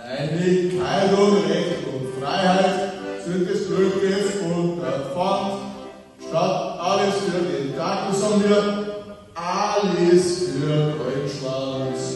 Einigkeit und Recht und Freiheit sind des Glückes und der Pfand. Statt alles für den Tag, sondern wir alles für Deutschland.